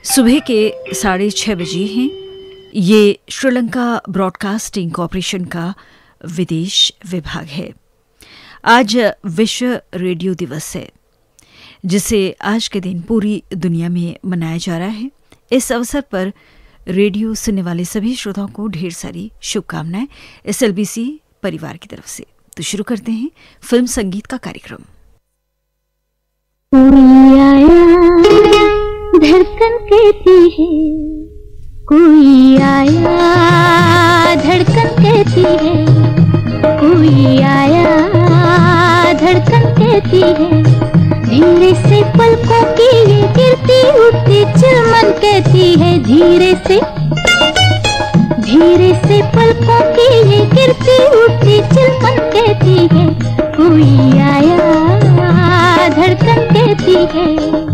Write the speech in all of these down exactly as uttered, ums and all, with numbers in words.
सुबह के साढ़े छः बजे हैं। ये श्रीलंका ब्रॉडकास्टिंग कॉरपोरेशन का विदेश विभाग है। आज विश्व रेडियो दिवस है, जिसे आज के दिन पूरी दुनिया में मनाया जा रहा है। इस अवसर पर रेडियो सुनने वाले सभी श्रोताओं को ढेर सारी शुभकामनाएं एस एल बी सी परिवार की तरफ से। तो शुरू करते हैं फिल्म संगीत का कार्यक्रम। कोई आया धड़कन कहती है, कोई आया धड़कन कहती है, कोई आया धड़कन कहती है। धीरे से पलकों की ये गिरती उठती चिलमन कहती है, धीरे से धीरे से पलकों की ये गिरती उठती चिलमन कहती है, कोई आया धड़कन कहती है।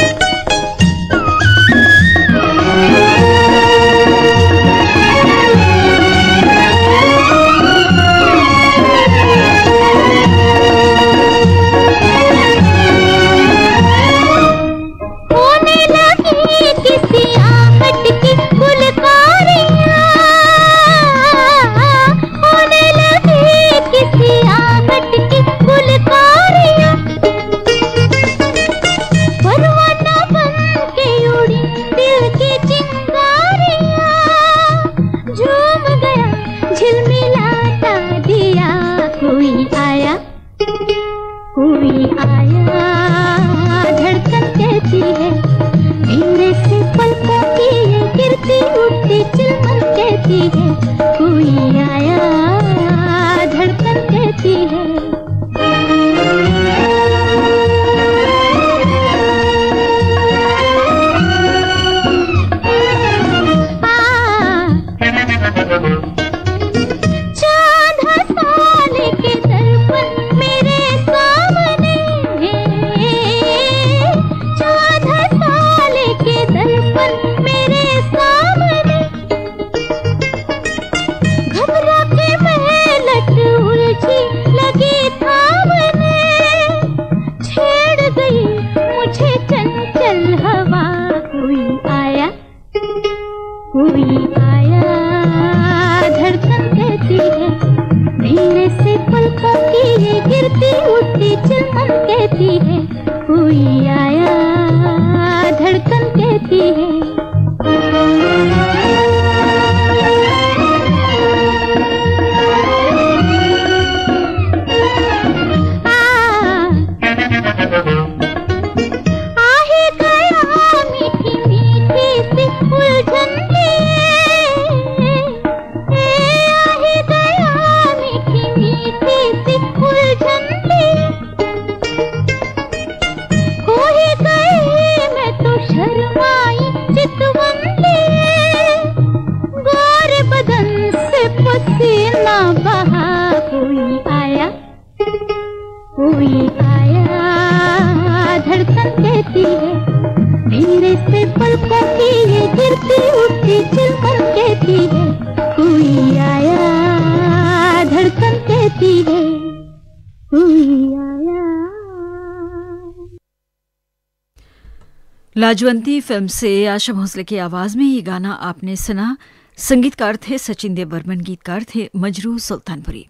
लाजवंती फिल्म से आशा भोसले की आवाज में ये गाना आपने सुना। संगीतकार थे सचिन देव बर्मन, गीतकार थे मजरू सुल्तानपुरी।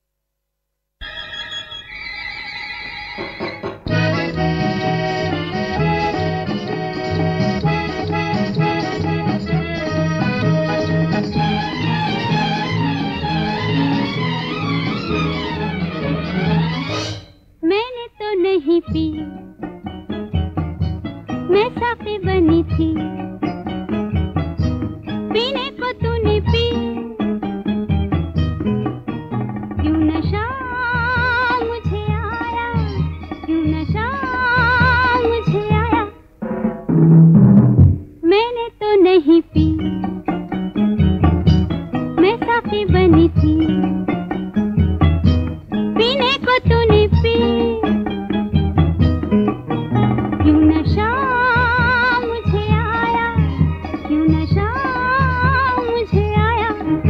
मैंने तो नहीं पी, मैं साफी बनी थी, पीने को तूने पी, क्यों नशा मुझे आया, क्यों नशा मुझे आया। मैंने तो नहीं पी, मैं साफी बनी थी, पीने को तूने पी, क्यों नशा मुझे आया, क्यों नशा मुझे आया।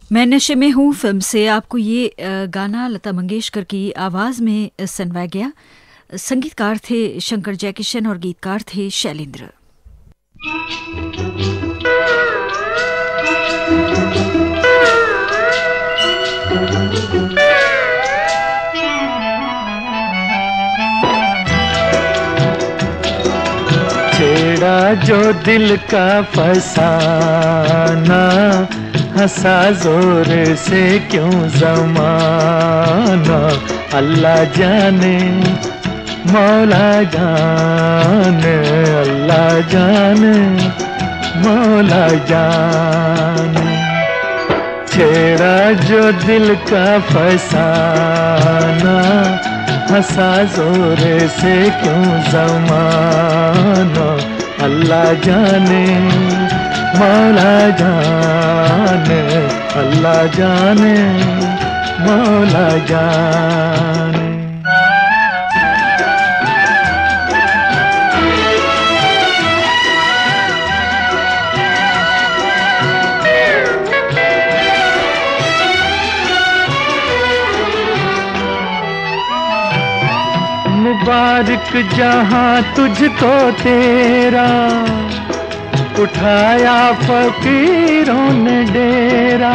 मैं नशे में हूँ फिल्म से आपको ये गाना लता मंगेशकर की आवाज़ में सुनवाया गया। संगीतकार थे शंकर जयकिशन और गीतकार थे शैलेंद्र। छेड़ा जो दिल का फसाना, हंसा जोर से क्यों ज़माना, अल्लाह जाने मौला जाने, अल्लाह जाने मौला जाने। छेड़ा जो दिल का फसाना, हंसा जोर से क्यों ज़माना, अल्लाह जाने मौला जाने, अल्लाह जाने मौला जाने। मुबारक जहां तुझको तेरा, उठाया फकीरों ने डेरा,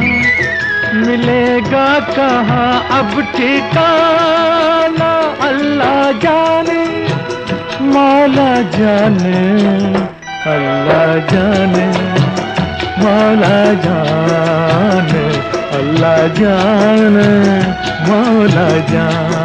मिलेगा कहाँ अब ठिकाना, अल्लाह जाने मौला जाने, अल्लाह जाने मौला जाने, अल्लाह जाने मौला जाने।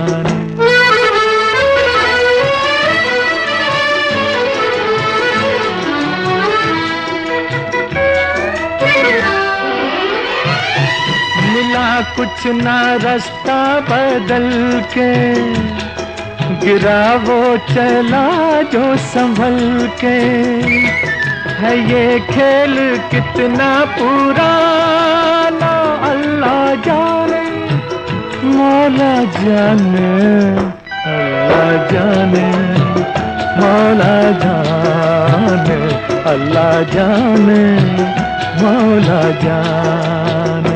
कुछ ना रास्ता बदल के, गिरा वो चला जो संभल के, है ये खेल कितना पुराना, अल्लाह जाने मौला जाने, अल्लाह जाने मौला जाने, अल्लाह जाने मौला जाने।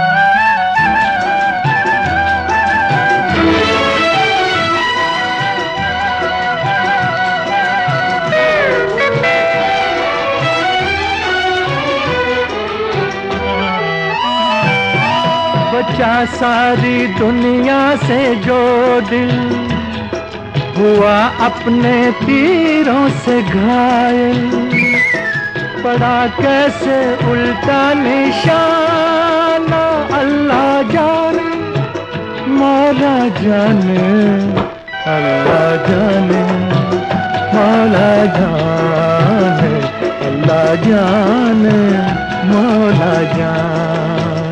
बचा सारी दुनिया से जो दिल, हुआ अपने तीरों से घायल, पड़ा कैसे उल्टा निशाना, अल्लाह जाने मौला जाने, अल्लाह जाने मौला जाने, अल्लाह जाने मौला जाने।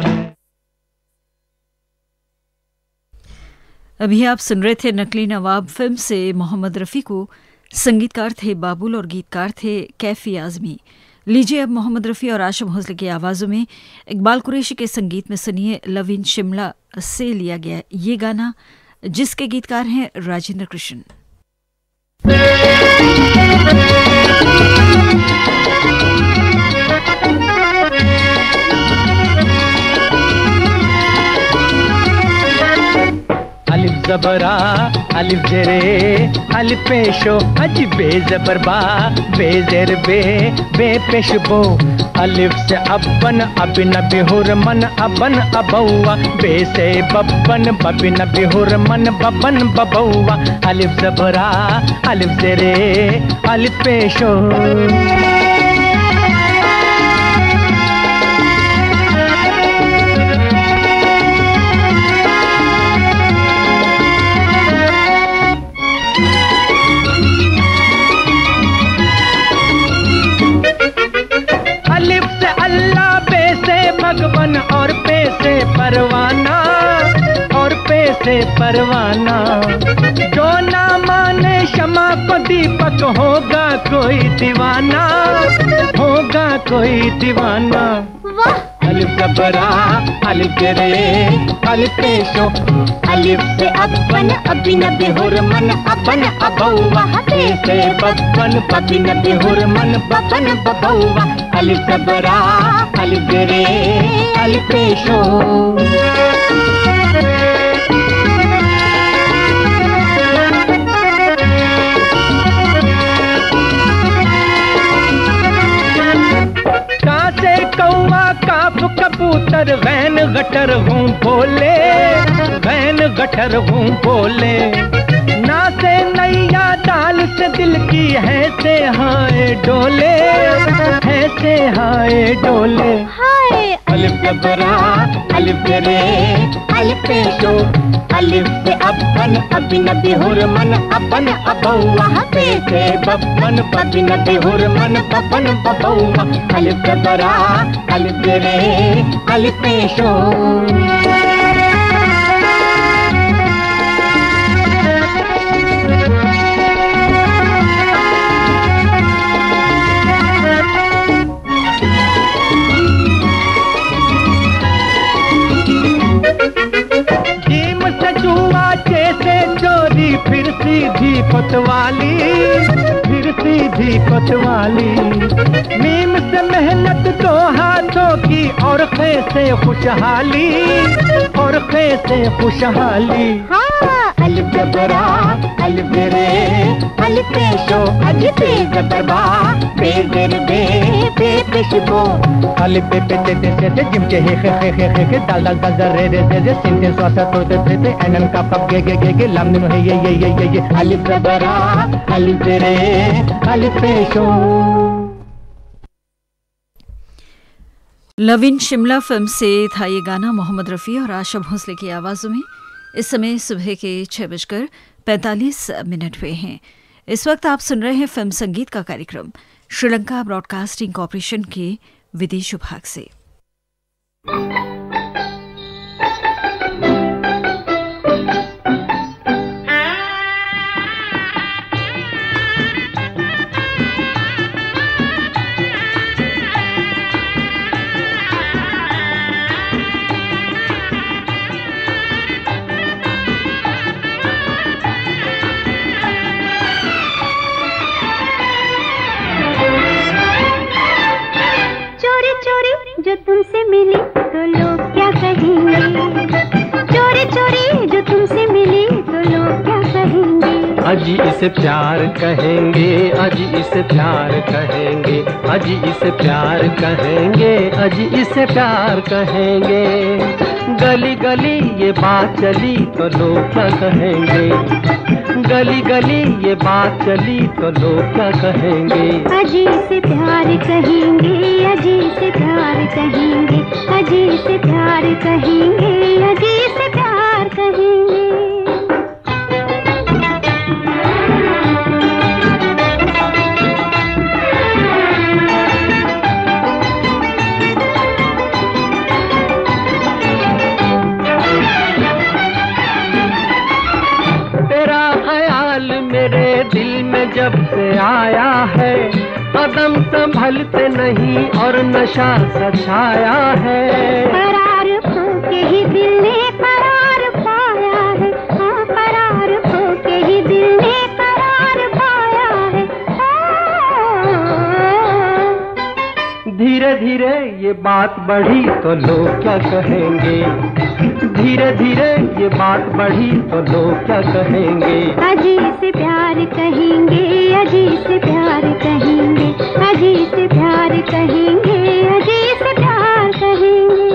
अभी आप सुन रहे थे नकली नवाब फिल्म से मोहम्मद रफ़ी को। संगीतकार थे बाबुल और गीतकार थे कैफी आज़मी। लीजिए अब मोहम्मद रफ़ी और आशा भोसले की आवाज़ों में इकबाल कुरैशी के संगीत में सुनिए लव इन शिमला से लिया गया ये गाना, जिसके गीतकार हैं राजेंद्र कृष्ण। अलिफ ज़बरा अलिफ ज़ेरे अलिफ पेशो अज बे ज़बर बा बे ज़ेर बे बे पेश बो, अलिफ से अबन अबिन बिहुर मन अबन अबौआ, बे से बबन बबिन बिहुर मन बबन बबौआ, अलिफ ज़बरा अलिफ ज़ेरे अलिफ पेशो। भगवन और पे से परवाना और पे से परवाना, जो ना माने क्षमा को दीपक होगा कोई दीवाना, होगा कोई दीवाना। अलिफ जबरा अलिफ जरे अलिफ पेशो अलिफ से अब्बन अबिन बिहुरमन अबन अबौवा पे से बब्बन बबिन बिहुरमन बबन बबौवा अलिफ जबरा अलिफ जरे अलिफ पेशो काफ कबूतर वैन गटर हूँ बोले वैन गटर हूँ बोले ना से नैया डाल से दिल की है से हाय डोले है से हाय डोले अलिफ जबरा अलिफ जरे अलिफ पेशो अलिफ से अब्बन अबिन बिहुरमन अबन अबौवा पे से बब्बन बबिन बिहुरमन बबन बबौवा अलिफ जबरा अलिफ जरे अलिफ पेशो फिर सीधी कोतवाली फिर सीधी कोतवाली मीम से मेहनत दो हाथों की और खे से खुशहाली और खे से खुशहाली अलिफ जबरा अलिफ जरे अलिफ पेशो अलिफ जबरा बे जर बे बे पेशो अलिफ बे पे ते ते ते जिम चे हे खे खे खे खे दाल दाल दाल रे रे रे सिन सिन स्वासा तो ते ते एनन का पप गे गे गे गे लाम नो हे ये ये ये ये अलिफ जबरा अलिफ जरे अलिफ पेशो। लव इन शिमला फिल्म से था ये गाना मोहम्मद रफ़ी और आशा भोसले की आवाज़ों में। इस समय सुबह के छह बजकर पैंतालीस मिनट हुए हैं। इस वक्त आप सुन रहे हैं फिल्म संगीत का कार्यक्रम श्रीलंका ब्रॉडकास्टिंग कॉरपोरेशन के विदेश विभाग से। तुमसे मिली तो लोग क्या कहेंगे, चोरी चोरी जो तुमसे मिली तो लोग क्या कहेंगे। अजी इसे प्यार कहेंगे, अजी इसे प्यार कहेंगे, अजी इसे प्यार कहेंगे, अजी इसे प्यार कहेंगे। गली गली ये बात चली तो लोग क्या कहेंगे, गली गली ये बात चली तो लोग क्या कहेंगे। अजी से प्यार कहेंगे, अजी से प्यार कहेंगे, अजी से प्यार कहेंगे, अजी से प्यार कहेंगे। जब से आया है कदम संभलते नहीं और नशा सछाया है। करार खो के ही दिल ने करार पाया है, हाँ करार खो के ही दिल ने करार पाया है। धीरे धीरे ये बात बढ़ी तो लोग क्या कहेंगे, धीरे धीरे ये बात बढ़ी तो लोग क्या कहेंगे। अजी से प्यार कहेंगे, अजी से प्यार कहेंगे, अजी से प्यार कहेंगे, अजी से प्यार कहेंगे।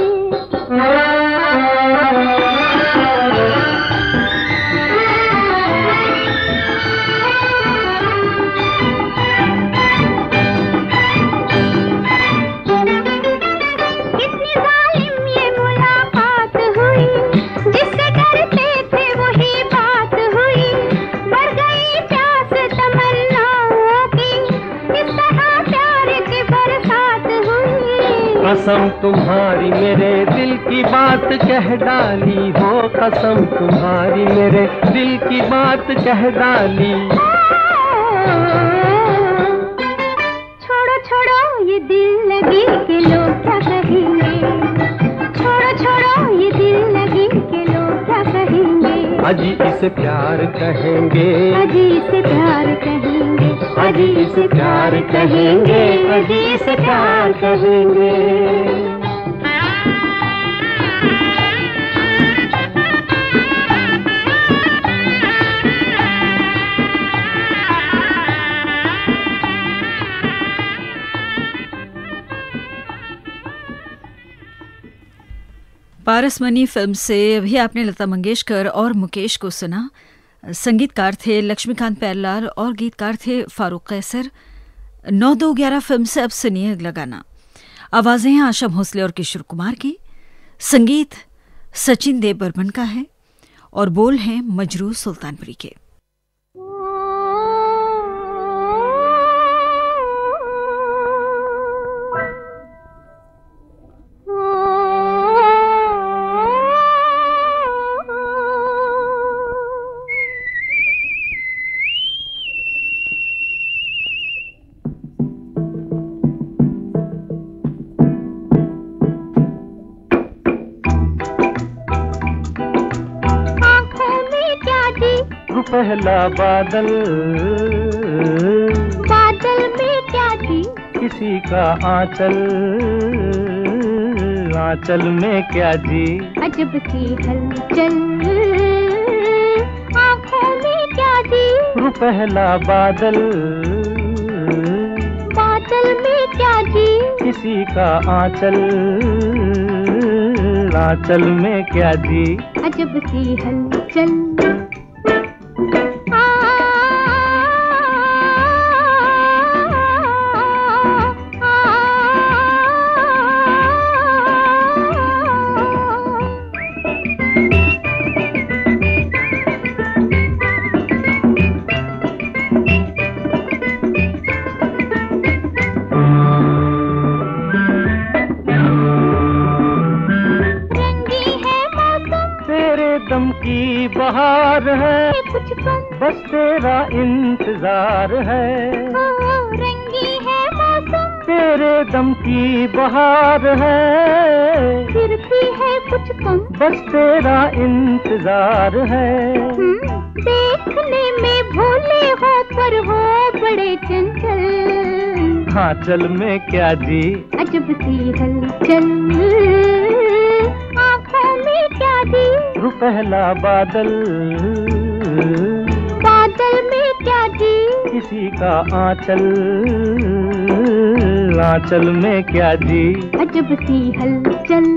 कसम तुम्हारी मेरे दिल की बात कह डाली हो, कसम तुम्हारी मेरे दिल की बात कह डाली। छोड़ो छोड़ो ये दिल लगी के लोग क्या कहेंगे, अजी इसे प्यार कहेंगे, अजी इसे प्यार कहेंगे, अजी इसे प्यार कहेंगे, अजी इसे प्यार कहेंगे। पारसमणि फिल्म से अभी आपने लता मंगेशकर और मुकेश को सुना। संगीतकार थे लक्ष्मीकांत प्यारेलाल और गीतकार थे फारूक कैसर। नौ दो ग्यारह फिल्म से अब सुनिए अगला गाना। आवाजें हैं आशा भोसले और किशोर कुमार की, संगीत सचिन देव बर्मन का है और बोल हैं मजरू सुल्तानपुरी के। पहला बादल, बादल में क्या जी, किसी का आंचल, आंचल में क्या जी, अजब सी हलचल, आँखों में क्या जी, पहला बादल, बादल में क्या जी, किसी का आंचल, आंचल में क्या जी, अजब सी हलचल। बहार है कुछ कम, बस तेरा इंतजार है, रंगी है मौसम, तेरे दम की बहार है, फिर भी है कुछ कम, बस तेरा इंतजार है। देखने में भोले हो पर हो बड़े चंचल, आंचल में क्या जी, अजब सी हलचल, आँखों में क्या जी, पहला बादल, बादल में क्या जी, किसी का आंचल, आंचल में क्या जी, अजब सी हलचल।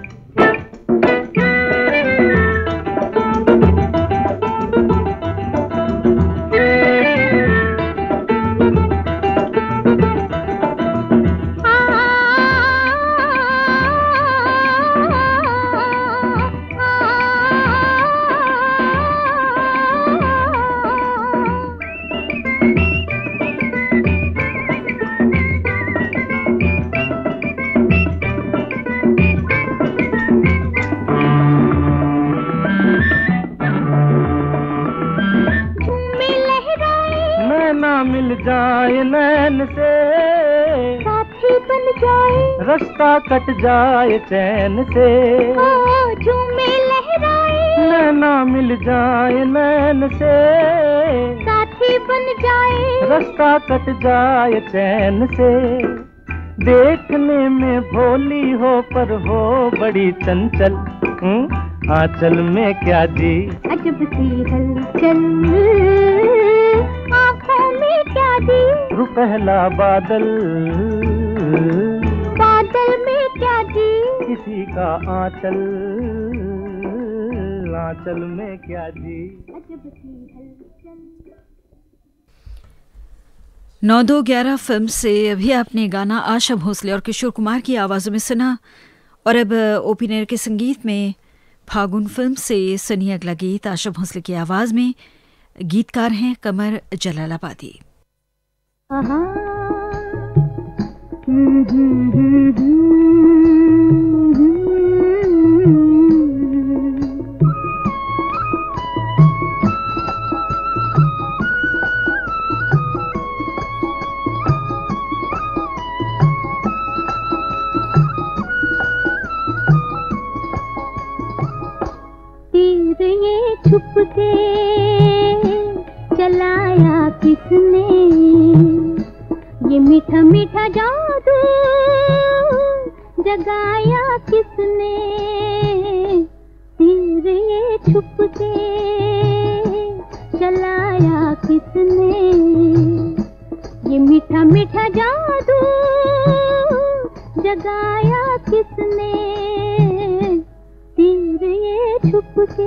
मिल जाए नैन से, साथी बन जाए, रास्ता कट जाए चैन से, झूमे लहराए, नैना मिल जाए नैन से, साथी बन जाए, रास्ता कट जाए चैन से, देखने में भोली हो पर हो बड़ी चंचल, आंचल में क्या जी, अजब सी हलचल, आँखों में क्या जी, पहला बादल, बादल में क्या जी, किसी का आंचल, आंचल में क्या जी, अजब सी हलचल। नौ दो ग्यारह फिल्म से अभी आपने गाना आशा भोसले और किशोर कुमार की आवाज़ों में सुना और अब ओपी नेर के संगीत में फागुन फिल्म से सुनिए अगला गीत आशा भोसले की आवाज़ में। गीतकार हैं कमर जलालाबादी। तीर ये छुप जगाया किसने तीर ये छुप के, चलाया किसने ये मीठा मीठा जादू, जगाया किसने तीर ये छुप के।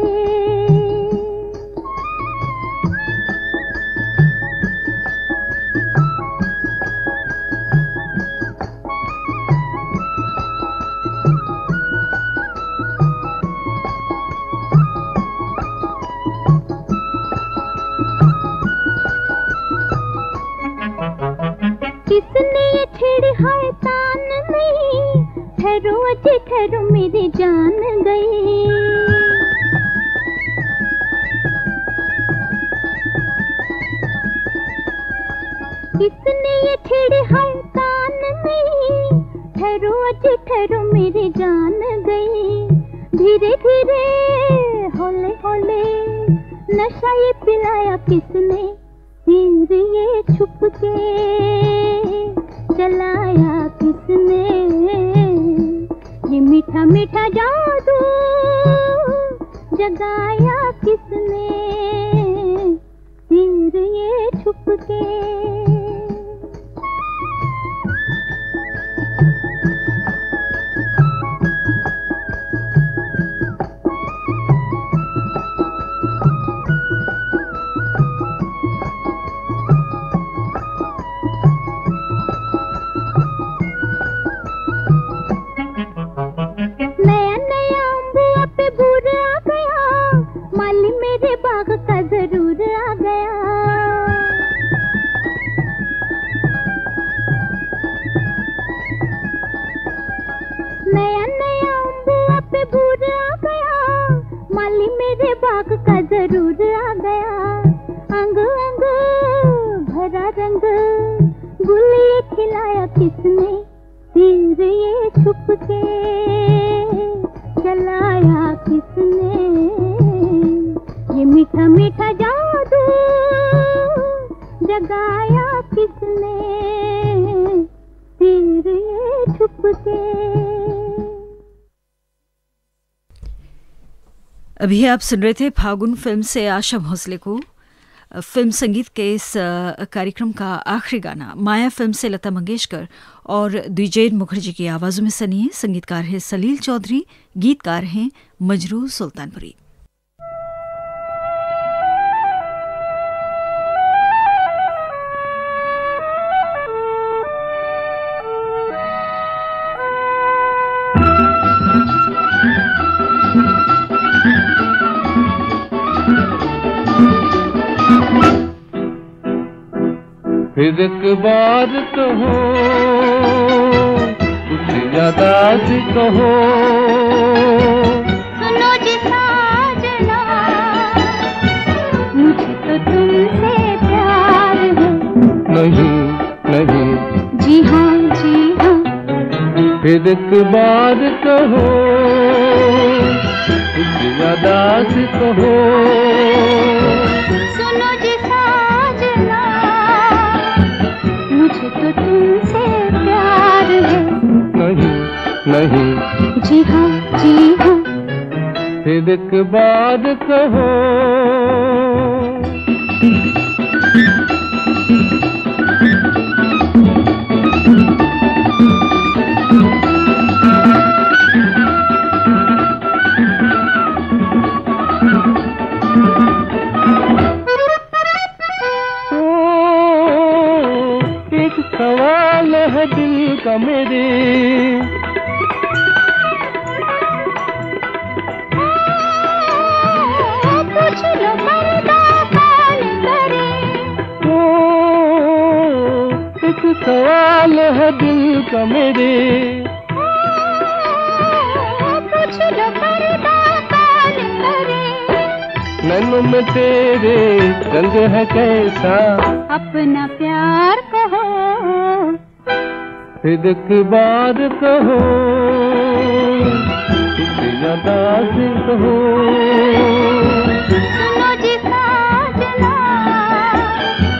किसने ये छेड़ी है तान नहीं, ठहरो अजी ठहरो मेरी जान गई। किसने ये छेड़ी है तान नहीं, ठहरो अजी ठहरो मेरी जान गई। धीरे धीरे हौले हौले नशा ये पिलाया किसने, तीर ये छुप के, चलाया किसने ये मीठा मीठा जादू, जगाया किसने तीर ये छुप के। अभी आप सुन रहे थे फागुन फिल्म से आशा भोसले को। फिल्म संगीत के इस कार्यक्रम का आखिरी गाना माया फिल्म से लता मंगेशकर और द्विजेन मुखर्जी की आवाज़ों में सुनिए। संगीतकार है सलील चौधरी, गीतकार हैं मजरूर सुल्तानपुरी। फिर एक बार कहो कुछ ज्यादा से कहो, सुनो जी साजना मुझे तो तुमसे प्यार है। नहीं नहीं जी हाँ जी हाँ। फिर एक बार कहो कुछ ज्यादा से कहो, सुनो जी साजना मुझे तो तुमसे प्यार है। नहीं नहीं जी हाँ जी हाँ। फिर एक बार कहो। सवाल है दिल का मेरे, पूछ लो पर्दा कौन करे। ओ, एक सवाल है दिल का मेरे, पूछ लो पर्दा कौन करे। नैनों में तेरे रंग है कैसा, अपना प्यार कहो। फिर एक बार कहो कुछ ज्यादा से कहो, सुनो जी साजना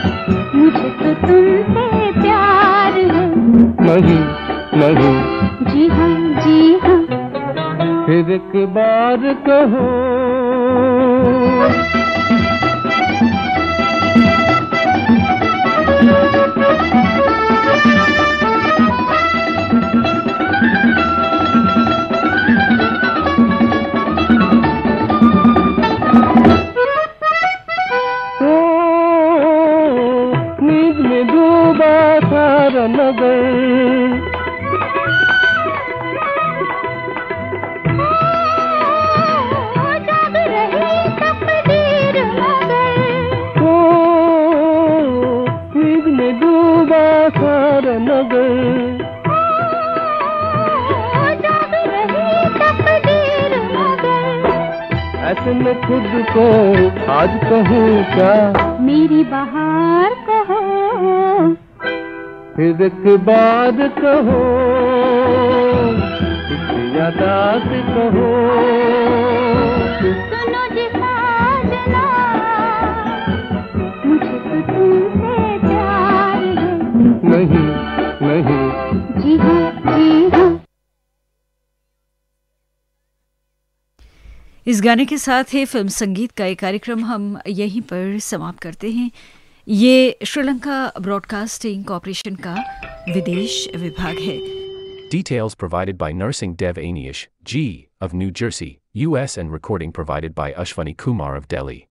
मुझे तो तुमसे प्यार है। नहीं नहीं जी हाँ जी हाँ। फिर एक बार कहो नींद में डूबा सारा नगर, जाग रही तकदीर मगर, ओ नींद में डूबा सारा नगर, जाग रही तकदीर मगर। ऐसे में खुद को आज कहूँ क्या, मेरी बहार कहो, फिर एक बार कहो, किसी अदा से कहो, सुनो जी साजना, मुझे तो तुमसे प्यार है। नहीं नहीं जी हाँ जी हाँ। इस गाने के साथ ही फिल्म संगीत का एक कार्यक्रम हम यहीं पर समाप्त करते हैं। ये श्रीलंका ब्रॉडकास्टिंग कॉरपोरेशन का विदेश विभाग है। Details provided by Nursing Dev Anish, G, of New Jersey, U S and recording provided by Ashwani Kumar of Delhi.